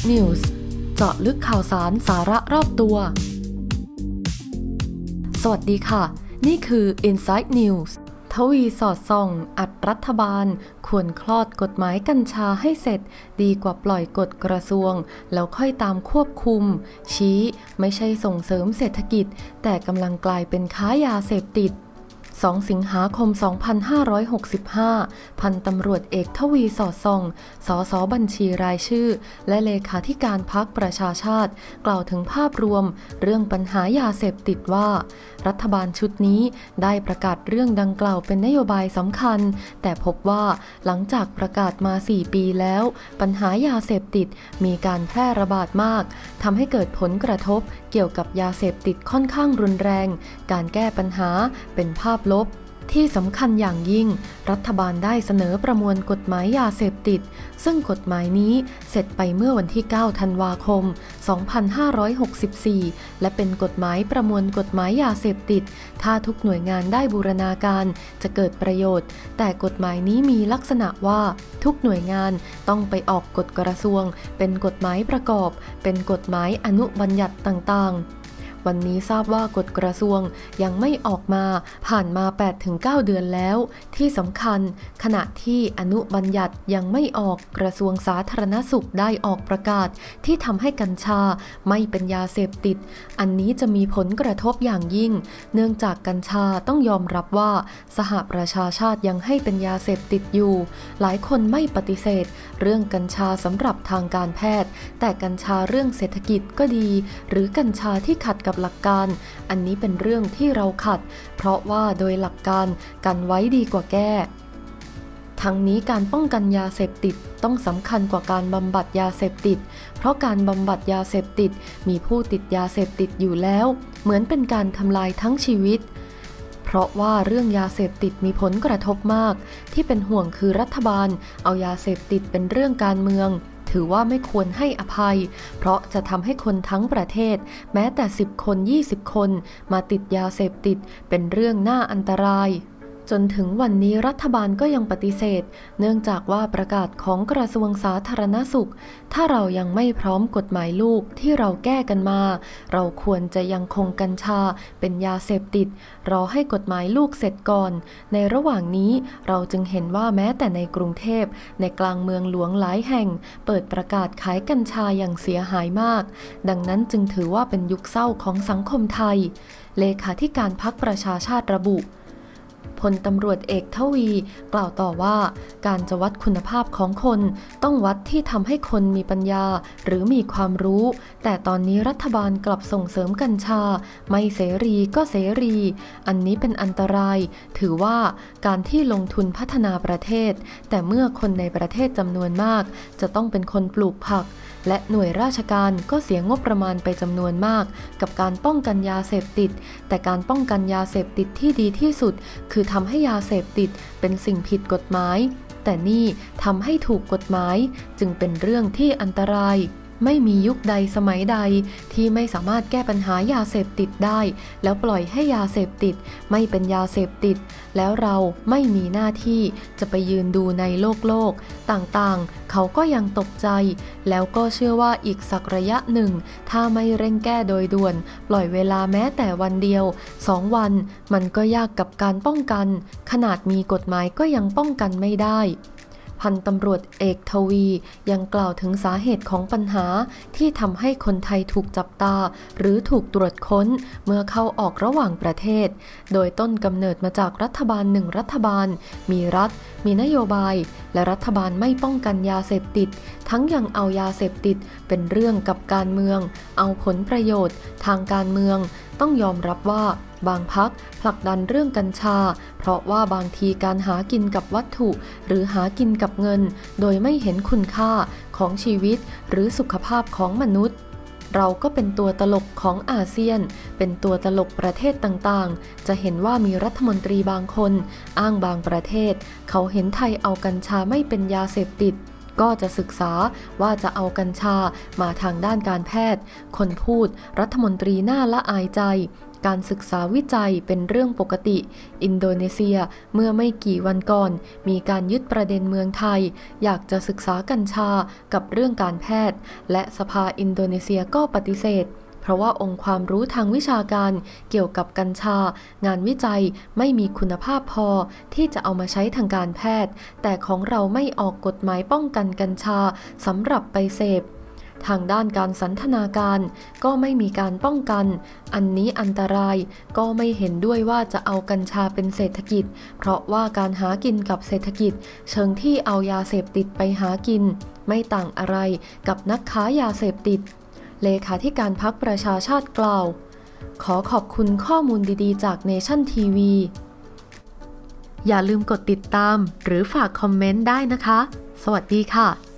News เจาะลึกข่าวสารสาระรอบตัวสวัสดีค่ะนี่คือ Inside News ทวีสอดส่องอัดรัฐบาลควรคลอดกฎหมายกัญชาให้เสร็จดีกว่าปล่อยกฎกระทรวงแล้วค่อยตามควบคุมชี้ไม่ใช่ส่งเสริมเศรษฐกิจแต่กำลังกลายเป็นค้ายาเสพติด2 สิงหาคม 2565 พันตำรวจเอกทวีสอดส่อง สส.บัญชีรายชื่อและเลขาธิการพรรคประชาชาติกล่าวถึงภาพรวมเรื่องปัญหายาเสพติดว่ารัฐบาลชุดนี้ได้ประกาศเรื่องดังกล่าวเป็นนโยบายสำคัญแต่พบว่าหลังจากประกาศมา 4 ปีแล้วปัญหายาเสพติดมีการแพร่ระบาดมากทำให้เกิดผลกระทบเกี่ยวกับยาเสพติดค่อนข้างรุนแรงการแก้ปัญหาเป็นภาพลบที่สำคัญอย่างยิ่งรัฐบาลได้เสนอประมวลกฎหมายยาเสพติดซึ่งกฎหมายนี้เสร็จไปเมื่อวันที่ 9 ธันวาคม 2564 และเป็นกฎหมายประมวลกฎหมายยาเสพติดถ้าทุกหน่วยงานได้บูรณาการจะเกิดประโยชน์แต่กฎหมายนี้มีลักษณะว่าทุกหน่วยงานต้องไปออกกฎกระทรวงเป็นกฎหมายประกอบเป็นกฎหมายอนุบัญญัติต่างๆวันนี้ทราบว่ากฎกระทรวงยังไม่ออกมาผ่านมา 8-9 เดือนแล้วที่สำคัญขณะที่อนุบัญญัติยังไม่ออกกระทรวงสาธารณสุขได้ออกประกาศที่ทำให้กัญชาไม่เป็นยาเสพติดอันนี้จะมีผลกระทบอย่างยิ่งเนื่องจากกัญชาต้องยอมรับว่าสหประชาชาติยังให้เป็นยาเสพติดอยู่หลายคนไม่ปฏิเสธเรื่องกัญชาสำหรับทางการแพทย์แต่กัญชาเรื่องเศรษฐกิจก็ดีหรือกัญชาที่ขัดกับหลักการอันนี้เป็นเรื่องที่เราขัดเพราะว่าโดยหลักการกันไว้ดีกว่าแก้ทั้งนี้การป้องกันยาเสพติดต้องสำคัญกว่าการบำบัดยาเสพติดเพราะการบำบัดยาเสพติดมีผู้ติดยาเสพติดอยู่แล้วเหมือนเป็นการทำลายทั้งชีวิตเพราะว่าเรื่องยาเสพติดมีผลกระทบมากที่เป็นห่วงคือรัฐบาลเอายาเสพติดเป็นเรื่องการเมืองถือว่าไม่ควรให้อภัยเพราะจะทำให้คนทั้งประเทศแม้แต่10 คน20 คนมาติดยาเสพติดเป็นเรื่องน่าอันตรายจนถึงวันนี้รัฐบาลก็ยังปฏิเสธเนื่องจากว่าประกาศของกระทรวงสาธารณสุขถ้าเรายังไม่พร้อมกฎหมายลูกที่เราแก้กันมาเราควรจะยังคงกัญชาเป็นยาเสพติดรอให้กฎหมายลูกเสร็จก่อนในระหว่างนี้เราจึงเห็นว่าแม้แต่ในกรุงเทพในกลางเมืองหลวงหลายแห่งเปิดประกาศขายกัญชาอย่างเสียหายมากดังนั้นจึงถือว่าเป็นยุคเศร้าของสังคมไทยเลขาธิการพรรคประชาชาติระบุพลตำรวจเอกทวีกล่าวต่อว่าการจะวัดคุณภาพของคนต้องวัดที่ทำให้คนมีปัญญาหรือมีความรู้แต่ตอนนี้รัฐบาลกลับส่งเสริมกัญชาไม่เสรีก็เสรีอันนี้เป็นอันตรายถือว่าการที่ลงทุนพัฒนาประเทศแต่เมื่อคนในประเทศจำนวนมากจะต้องเป็นคนปลูกผักและหน่วยราชการก็เสียงบประมาณไปจำนวนมากกับการป้องกันยาเสพติดแต่การป้องกันยาเสพติดที่ดีที่สุดคือทำให้ยาเสพติดเป็นสิ่งผิดกฎหมายแต่นี่ทำให้ถูกกฎหมายจึงเป็นเรื่องที่อันตรายไม่มียุคใดสมัยใดที่ไม่สามารถแก้ปัญหายาเสพติดได้แล้วปล่อยให้ยาเสพติดไม่เป็นยาเสพติดแล้วเราไม่มีหน้าที่จะไปยืนดูในโลกต่างๆเขาก็ยังตกใจแล้วก็เชื่อว่าอีกสักระยะหนึ่งถ้าไม่เร่งแก้โดยด่วนปล่อยเวลาแม้แต่วันเดียว2 วันมันก็ยากกับการป้องกันขนาดมีกฎหมายก็ยังป้องกันไม่ได้พันตำรวจเอกทวียังกล่าวถึงสาเหตุของปัญหาที่ทำให้คนไทยถูกจับตาหรือถูกตรวจค้นเมื่อเข้าออกระหว่างประเทศโดยต้นกำเนิดมาจากรัฐบาล1รัฐบาลมีรัฐมีนโยบายและรัฐบาลไม่ป้องกันยาเสพติดทั้งยังเอายาเสพติดเป็นเรื่องกับการเมืองเอาผลประโยชน์ทางการเมืองต้องยอมรับว่าบางพรรคผลักดันเรื่องกัญชาเพราะว่าบางทีการหากินกับวัตถุหรือหากินกับเงินโดยไม่เห็นคุณค่าของชีวิตหรือสุขภาพของมนุษย์เราก็เป็นตัวตลกของอาเซียนเป็นตัวตลกประเทศต่างๆจะเห็นว่ามีรัฐมนตรีบางคนอ้างบางประเทศเขาเห็นไทยเอากัญชาไม่เป็นยาเสพติดก็จะศึกษาว่าจะเอากัญชามาทางด้านการแพทย์คนพูดรัฐมนตรีน่าละอายใจการศึกษาวิจัยเป็นเรื่องปกติอินโดนีเซียเมื่อไม่กี่วันก่อนมีการยึดประเด็นเมืองไทยอยากจะศึกษากัญชากับเรื่องการแพทย์และสภาอินโดนีเซียก็ปฏิเสธเพราะว่าองค์ความรู้ทางวิชาการเกี่ยวกับกัญชางานวิจัยไม่มีคุณภาพพอที่จะเอามาใช้ทางการแพทย์แต่ของเราไม่ออกกฎหมายป้องกันกัญชาสำหรับไปเสพทางด้านการสันทนาการก็ไม่มีการป้องกันอันนี้อันตรายก็ไม่เห็นด้วยว่าจะเอากัญชาเป็นเศรษฐกิจเพราะว่าการหากินกับเศรษฐกิจเชิงที่เอายาเสพติดไปหากินไม่ต่างอะไรกับนักค้ายาเสพติดเลขาธิการพรรคประชาชาติกล่าวขอขอบคุณข้อมูลดีๆจากเนชั่นทีวีอย่าลืมกดติดตามหรือฝากคอมเมนต์ได้นะคะสวัสดีค่ะ